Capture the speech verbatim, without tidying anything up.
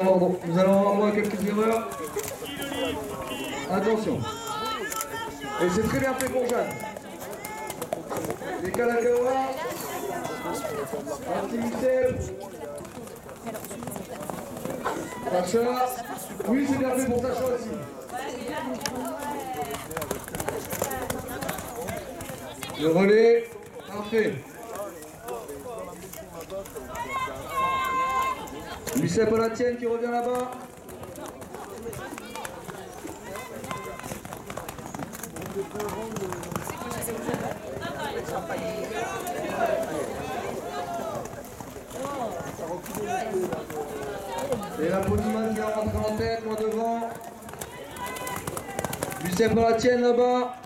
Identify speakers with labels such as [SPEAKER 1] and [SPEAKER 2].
[SPEAKER 1] Bon, nous allons avoir quelques erreurs. Attention. Et c'est très bien fait pour Jeanne. Les Kalakawa. Activité. Sacha. Oui, c'est bien fait pour Sacha aussi. Le relais. Parfait. Lucien Palatienne qui revient là-bas. Et la Podiman qui va rentrer en tête, loin devant. Lucien Palatienne là-bas.